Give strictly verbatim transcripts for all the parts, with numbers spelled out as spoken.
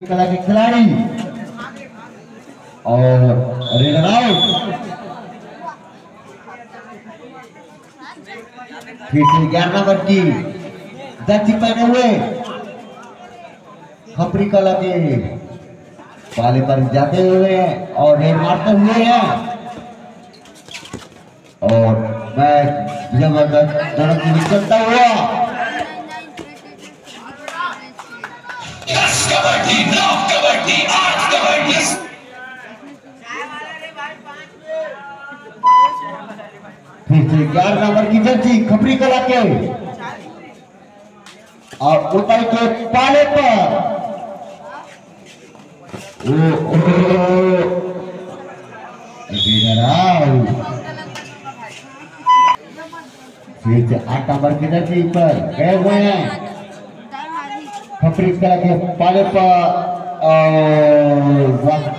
कला के खिलाड़ी और रेडर आउट। फिर से ग्यारह नंबर की जर्सी पहने हुए खपरी कला के पाले पर जाते हुए हैं और रेड मारते हुए हैं और मैच जबरदस्त धड़क चलता हुआ कबड्डी नौ कबड्डी आठ कबड्डी फिर से ग्यारह नंबर की जर्सी खपरी कला के और ऊपर के पाले पर ओ फिर से आठ नंबर की जर्सी पर गए हुए हैं खपरी कला के पाले पर और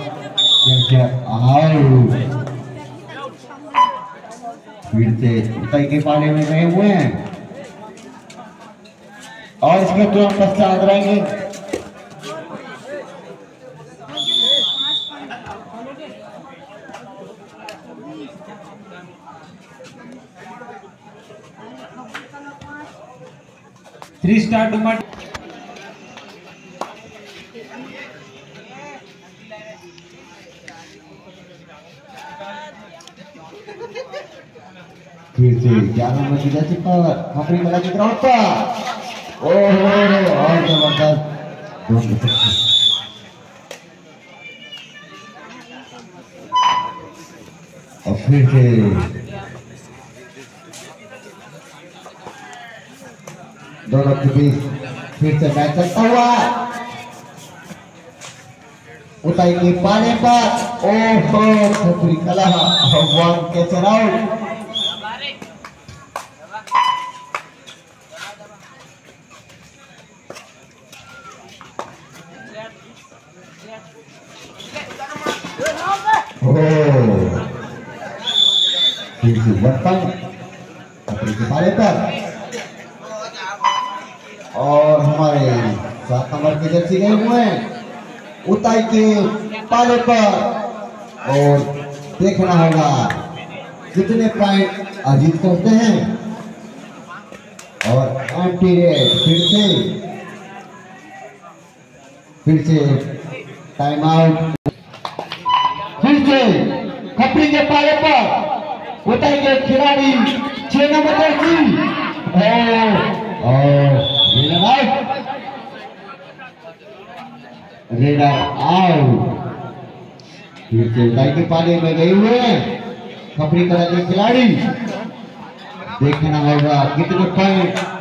फिर से ऊंचाई के पाले में गए हुए हैं और इसके तुरंत पश्चात रहेंगे थ्री स्टार डुमट फिर से ग्यारह नंबर की जर्सी पर खपरी कला की ग्राउंड पर ओहो और जबरदस्त और फिर से दोनों के बीच फिर से मैच चलता हुआ ऊंचाई के पाने पर ओहो खपरी कला भगवान के चराव बर्तन खपरी के पाले पर और हमारे सात नंबर के जर्सी गए हुए हैं ऊंचाई के पाले पर और देखना होगा कितने पॉइंट अजीत करते हैं और एंटी रेड फिर से फिर से टाइम आउट फिर से खपरी के पाले पर ऊंचाई के खिलाड़ी छह नंबर जर्सी और रेडर आउट रेडर आउट फिर से ऊंचाई के पाले में गए हुए हैं खपरी कला के खिलाड़ी देखना होगा कितने पॉइंट